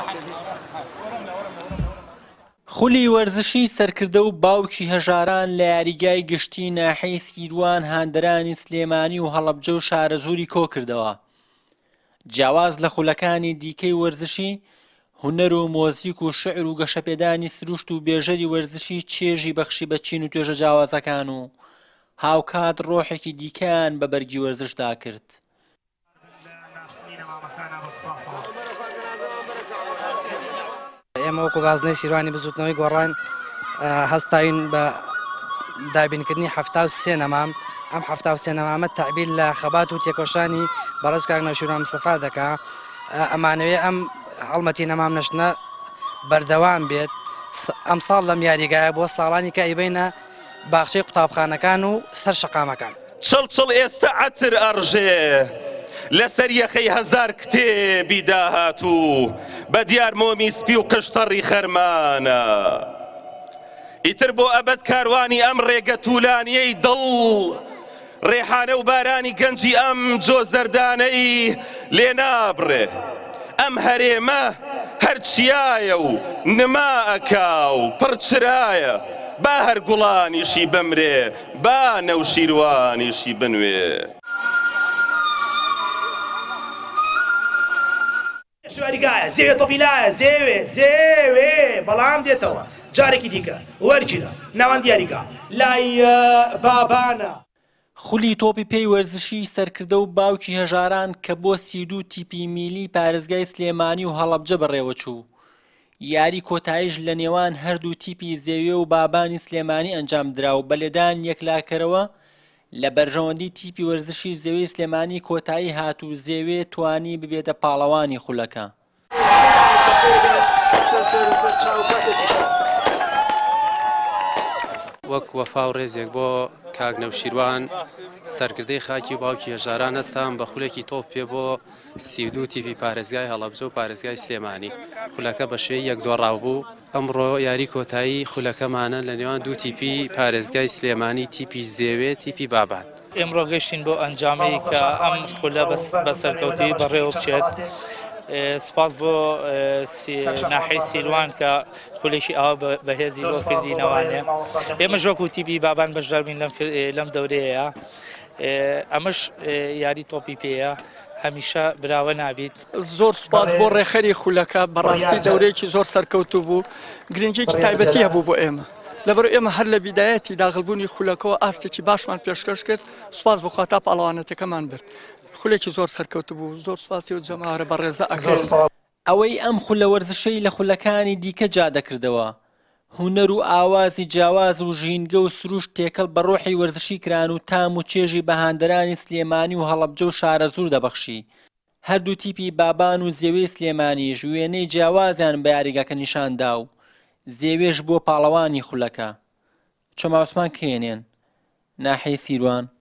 خولی وەرزشی سەرکردە و باوکی هەژاران لە یاریگای گشتی ناحەی سیروان هاندەرانی سلێمانی و هەڵەبجە و شارەزووری کۆکردەوە. جیاواز لە خولەکانی دیکەی وەرزشی، هونەر و مۆزیک و شعر و گەشەپێدانی سروشت و بێژەری وەرزشی چێژی بەخشی بە چین و توێژە جیاوازەکان و هاوکات ڕۆحێکی دیکەیان بە بەرگی وەرزشدا کرد. ئێمە وەکو بازنەی سیروانی بزوتنەوەی گۆڕان هەستاوین بە دابینکردنی 73 نەمام. ئەم 73 نەمامە تەعبیر لە خەبات و تێکۆشانی بەڕێز کاک نەوشیروان مستەفا دەکا. ئەمانەوێ ئەم هەڵمەتی نەمام نەشتنە بەردەوام بێت. ئەم ساڵ لەم یاریگایە بۆ ساڵانی کە ئەیبینە باخچەی قوتابخانەکان و سەر شەقامەکان. چڵ ئێستا عەتر ئەڕژێ لەسەر یەخەی هەزار کتێبی داهاتوو بە دیار مۆمی سپی و قشتەڕی خەرمانە. ئیتر بۆ ئەبەد کاروانی ئەم ڕێگە توولانیەی دڵ ڕێحانە و بارانی گەنجی ئەم جۆ زەردانەی لێ نابڕێ. ئەم هەرێمە هەرچیایە و نما ئەکا و پڕچرایە. با هەر گوڵانیشی بمرێ با نەوشیروانیشی بنوێ. شوارگایە زێوێ تۆپیلایە زێوێ بەڵام دێتەوە جارێکی دیکە وەرگیرە ناوەند دیاریکە لای بابانە. خولی تۆپی پێی وەرزشی سەرکردە و باوکی هەژاران کە بۆ 32 تیپی میلی پارێزگای سلێمانی و هەڵەبجە بەڕێوە چوو. یاری کۆتاییش لە نێوان هەردوو تیپی زێوێ و بابانی سلێمانی ئەنجام درا و بەلێدان یەکلاکەرەوە لە بەرژەوەندی تیپی وەرزشی زێوەی سلێمانی کۆتایی هات و زێوێ توانی ببێتە پاڵەوانی خولەکە. وەک وەفا و ڕێزێک بۆ کاک نەوشیروان سەرکردەی خاکی و باوکی هەژاران هەستان بە خولێکی تۆپ پێ بۆ 32 تیپی پارێزگای هەڵەبجە و پارێزگای سلێمانی. خولەکە بە شێوەی یەک دۆڕاو بوو. ئەمڕۆ یاری کۆتایی خولەکەمانە لە نێوان دوو تیپی پارێزگای سلێمانی تیپی زێوێ تیپی بابان. ئێمڕۆ گەشتین بۆ ئەنجامی کە ئەم خولە بە سەرکەوتوی بەڕێوە بچێت. سپاس بۆ ناحەی سیروان کە خولێکی ئەوە بەهێزی بۆ کردینەوانێ. ئێمە ژۆک و تیپی بابان بەشداربین لەم دەورەیە. ئەمەش یاری تۆپی پێیە هەمیشە براوە نابیت. زۆر سوپاس بۆ ڕێخەری خولەکە بەڕاستی دەورەیەکی زۆر سەرکەوتوو بوو. گرنگێکی تایبەتی هەبوو بۆ ئێمە. لەبەر ئێمە هەر لە بیدایەتی داخڵبوونی خولەکەەوە ئاستێکی باشمان پێشکەش کرد. سوپاس بۆ خوا تا پاڵەوانەتەکەمان برد. خولێکی زۆر سەرکەوتوو بوو. زۆر سوپاسی و جەماعەرە بە ڕێزە ئەکرێن. ئەوەی ئەم خولە وەرزشەی لە خولەکانی دیکە جا دەکردەوە. هونەر و ئاوازی جیاواز و ژینگە و سروشت تێکەڵ بە ڕۆحی وەرزشی کران و تام و چێژی بەهاندەرانی سلێمانی و هەڵەبجە و شارەزوور دەبەخشی. هەردوو تیپی بابان و زێوەی سلێمانیش وێنەی جیاوازیان بە یاریگەکە نیشاندا و زێوێش بۆ پاڵەوانی خولەکە. چۆماوسمان کێنێن ناحەی سیروان.